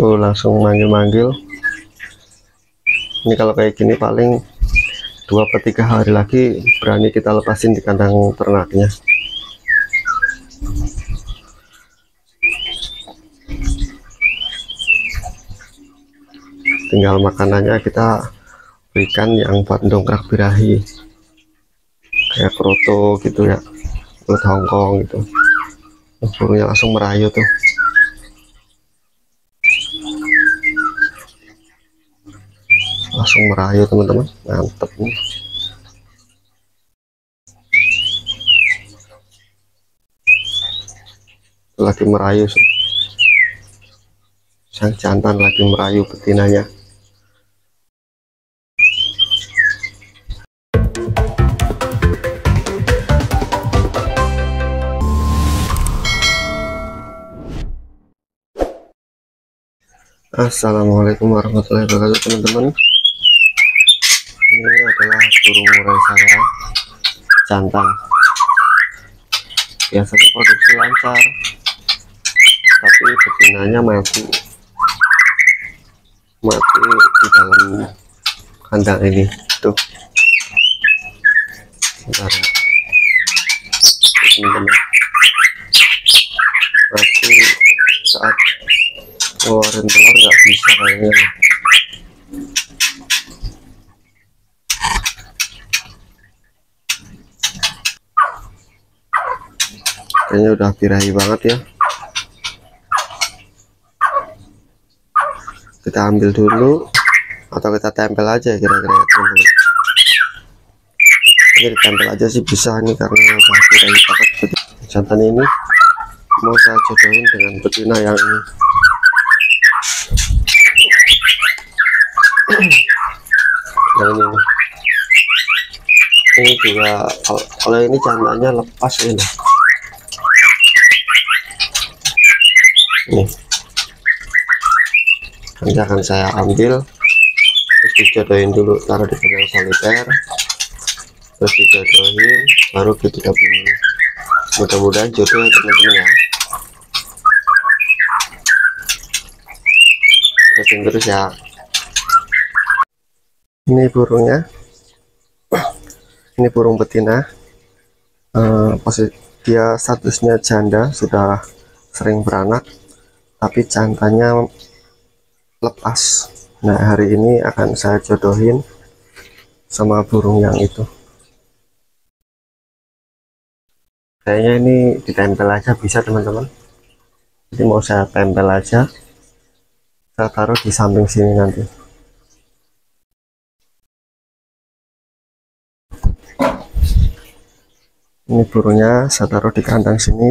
tuh langsung manggil-manggil. Ini kalau kayak gini paling 2-3 hari lagi berani kita lepasin di kandang ternaknya. Tinggal makanannya kita berikan yang buat dongkrak birahi, kayak kroto gitu ya, buat Hongkong gitu. Burungnya langsung merayu tuh, langsung merayu teman-teman, mantep nih. Lagi merayu, sang jantan lagi merayu betinanya. Assalamualaikum warahmatullahi wabarakatuh teman-teman. Ini adalah burung murai saya, jantan. Biasanya produksi lancar, tapi betinanya mati di dalam kandang ini tuh. Bentar ya teman-teman, mati saat ngeluarin telur, nggak bisa kayaknya. Kayaknya udah birahi banget ya. Kita ambil dulu atau kita tempel aja kira-kira teman-teman. Ini ditempel aja sih bisa nih, karena udah birahi banget. Jantan ini mau saya jodohin dengan betina yang ini. Yang ini juga kalau ini jantannya lepas ini. Nih, nanti akan saya ambil, terus dijodohin dulu, taruh di kandang soliter, terus dijodohin, baru kita gabungin. Mudah-mudahan jodoh ya teman-teman ya. Ikutin terus ya. Ini burungnya, ini burung betina. Pasti dia statusnya janda, sudah sering beranak, tapi jantannya lepas. Nah, hari ini akan saya jodohin sama burung yang itu. Kayaknya ini ditempel aja bisa teman-teman. Jadi mau saya tempel aja, saya taruh di samping sini nanti. Ini burungnya saya taruh di kandang sini.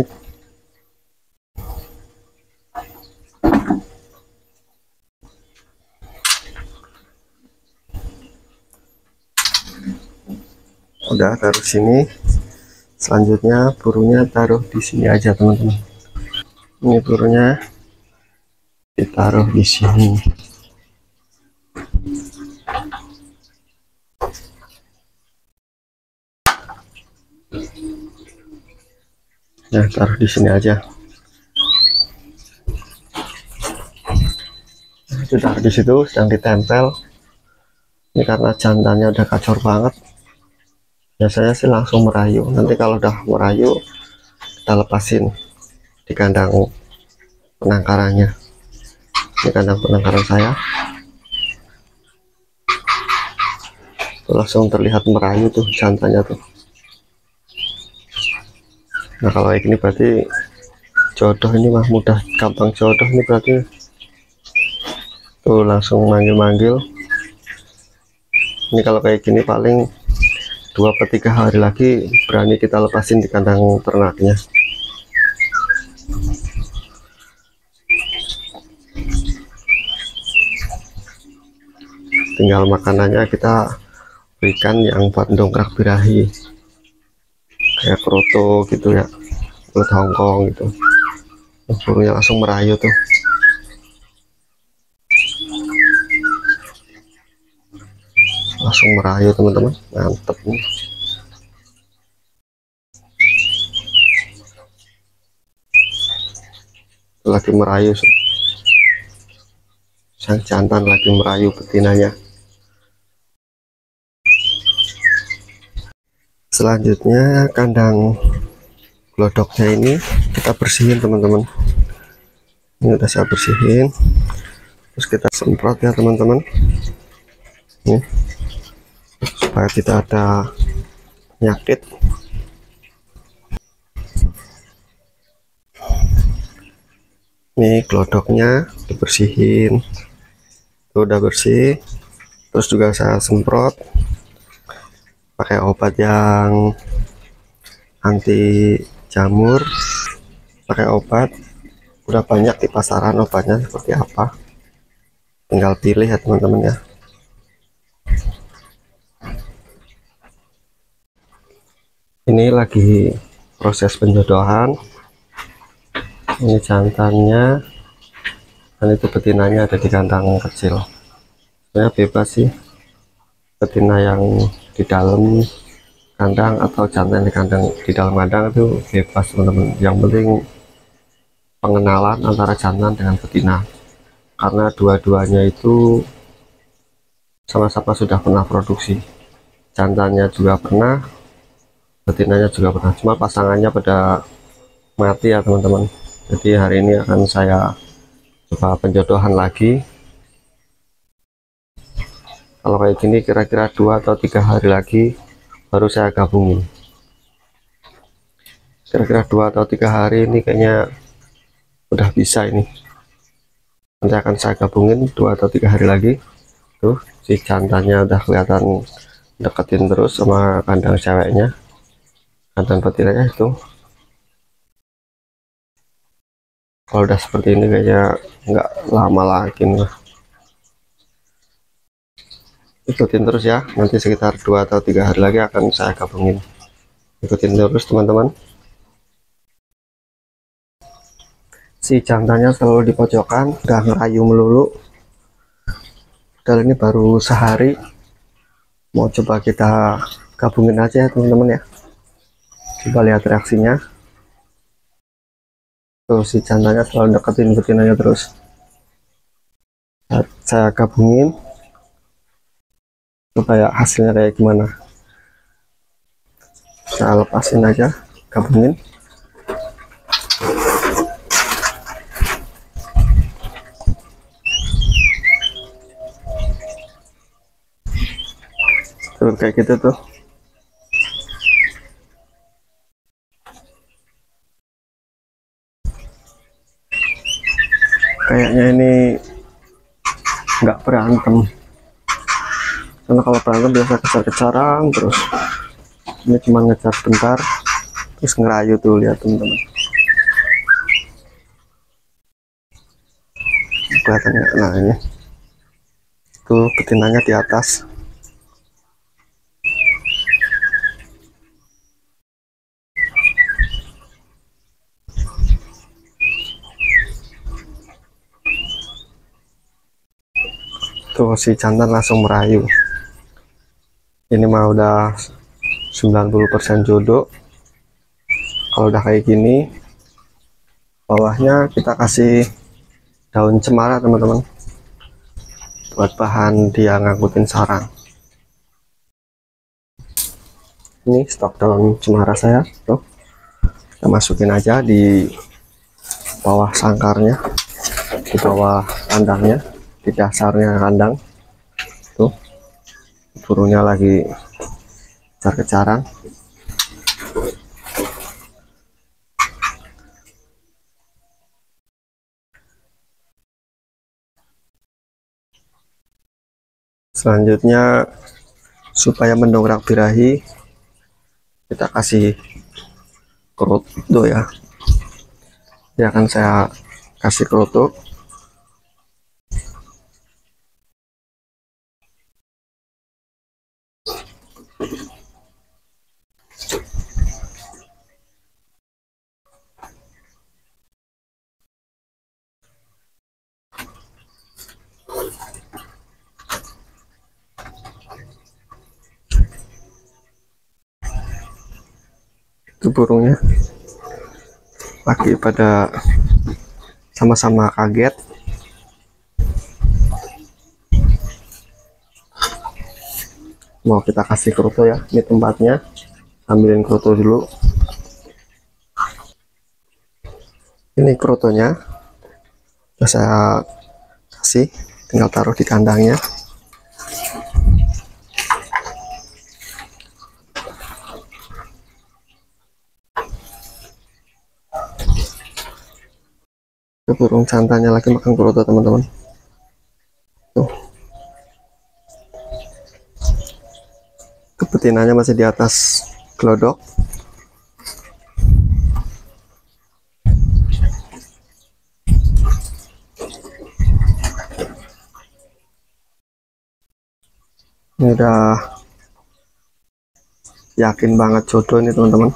Udah taruh sini. Selanjutnya burungnya taruh di sini aja teman-teman. Ini burungnya ditaruh di sini. Nah, taruh di sini aja. Sudah di situ, sedang ditempel. Ini karena jantannya udah kacor banget. Biasanya sih langsung merayu. Nanti kalau udah merayu, kita lepasin di kandang penangkarannya. Ini kandang penangkaran saya. Tuh, langsung terlihat merayu tuh jantannya tuh. Nah, kalau kayak gini berarti jodoh, ini mah mudah, gampang jodoh ini berarti. Tuh langsung manggil-manggil. Ini kalau kayak gini paling 2-3 hari lagi berani kita lepasin di kandang ternaknya. Tinggal makanannya kita berikan yang buat dongkrak birahi, kayak kroto gitu ya, buat Hongkong gitu. Burungnya langsung merayu tuh. Langsung merayu teman-teman, mantep nih. Lagi merayu. sang jantan lagi merayu betinanya. Selanjutnya kandang glodoknya ini kita bersihin teman-teman. Ini udah saya bersihin, terus kita semprot ya teman-teman, supaya tidak ada penyakit. Nih glodoknya dibersihin, tuh udah bersih. Terus juga saya semprot pakai obat yang anti jamur, pakai obat udah banyak di pasaran obatnya seperti apa, tinggal pilih ya teman-teman ya. Ini lagi proses penjodohan, ini jantannya dan itu betinanya ada di kandang kecil. Sebenarnya bebas sih, betina yang di dalam kandang atau jantan di kandang di dalam kandang itu bebas teman-teman. Yang penting pengenalan antara jantan dengan betina, karena dua-duanya itu sama-sama sudah pernah produksi. Jantannya juga pernah, betinanya juga pernah, cuma pasangannya pada mati ya teman-teman. Jadi hari ini akan saya coba penjodohan lagi. Kalau kayak gini kira-kira 2 atau 3 hari lagi baru saya gabungin. Kira-kira 2 atau 3 hari ini kayaknya udah bisa ini. Nanti akan saya gabungin 2 atau 3 hari lagi. Tuh si jantannya udah kelihatan deketin terus sama kandang ceweknya, jantan betinanya itu. Kalau udah seperti ini kayaknya nggak lama lagi nih. Ikutin terus ya, nanti sekitar 2 atau 3 hari lagi akan saya gabungin. Ikutin terus teman-teman. Si jantannya selalu di pojokan, udah ngerayu melulu. Dan ini baru sehari, mau coba kita gabungin aja ya teman-teman ya. Coba lihat reaksinya. Tuh si jantannya selalu deketin betinanya terus. Saya gabungin, supaya hasilnya kayak gimana. Saya lepasin aja, gabungin. Tuh kayak gitu tuh. Kayaknya ini nggak berantem, karena kalau berantem biasa kejar-kejaran terus. Ini cuma ngejar bentar terus ngerayu tuh, lihat teman-teman. Kelihatannya, nah ini tuh betinanya di atas. Tuh si jantan langsung merayu. Ini mah udah 90% jodoh. Kalau udah kayak gini, bawahnya kita kasih daun cemara teman-teman, buat bahan dia ngangkutin sarang. Ini stok daun cemara saya tuh, kita masukin aja di bawah sangkarnya, di bawah kandangnya, di dasarnya kandang. Tuh burungnya lagi kejar-kejaran. Selanjutnya supaya mendongkrak birahi, kita kasih kerutu ya. Ini akan saya kasih kerutu. Itu burungnya lagi pada sama-sama kaget. mau kita kasih kroto ya. Ini tempatnya, ambilin kroto dulu. Ini krotonya udah saya kasih, tinggal taruh di kandangnya. Burung jantannya lagi makan kroto teman-teman. Tuh, kebetinannya masih di atas gelodok. Ini udah yakin banget jodoh ini teman-teman.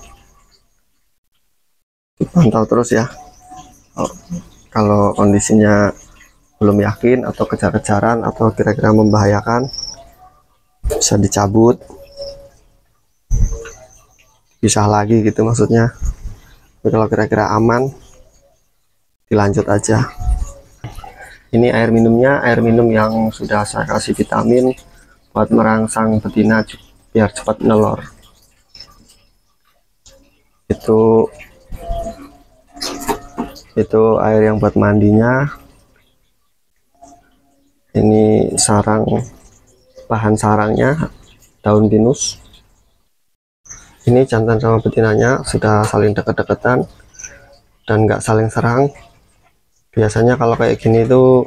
Dipantau terus ya. Kalau kondisinya belum yakin atau kejar-kejaran atau kira-kira membahayakan, bisa dicabut, pisah lagi gitu maksudnya. Tapi kalau kira-kira aman, dilanjut aja. Ini air minumnya, air minum yang sudah saya kasih vitamin buat merangsang betina biar cepat nelor. Itu air yang buat mandinya. Ini sarang, bahan sarangnya daun pinus. Ini jantan sama betinanya sudah saling deket-deketan dan nggak saling serang. Biasanya kalau kayak gini tuh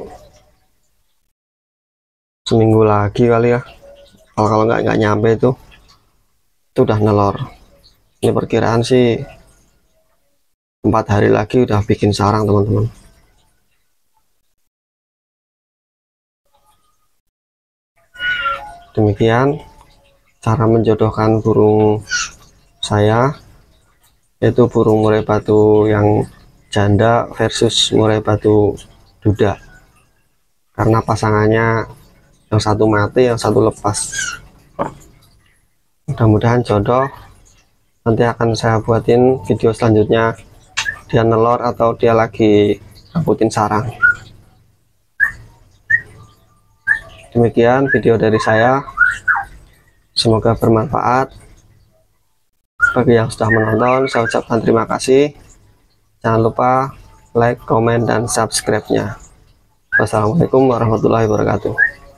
seminggu lagi kali ya, kalau nggak nyampe itu udah nelor. Ini perkiraan sih 4 hari lagi udah bikin sarang teman-teman. Demikian cara menjodohkan burung saya, yaitu burung murai batu yang janda versus murai batu duda, karena pasangannya yang satu mati, yang satu lepas. Mudah-mudahan jodoh. Nanti akan saya buatin video selanjutnya, dia nelor atau dia lagi ngikutin sarang. Demikian video dari saya, semoga bermanfaat. Bagi yang sudah menonton, saya ucapkan terima kasih. Jangan lupa like, komen, dan subscribe-nya. Wassalamualaikum warahmatullahi wabarakatuh.